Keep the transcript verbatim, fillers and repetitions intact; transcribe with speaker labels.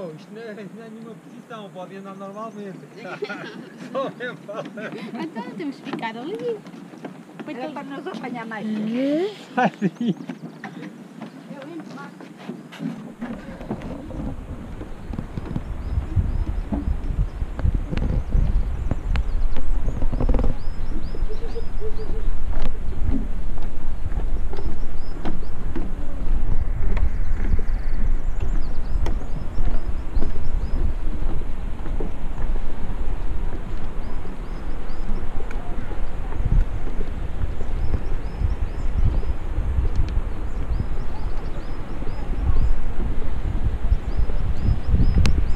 Speaker 1: Oh, isto não é, isto não é nenhuma posição, pode andar normalmente. Só é fala.
Speaker 2: Então temos que ficar ali.
Speaker 3: Era para nos apanhar mais.
Speaker 2: Uhum.
Speaker 1: Assim.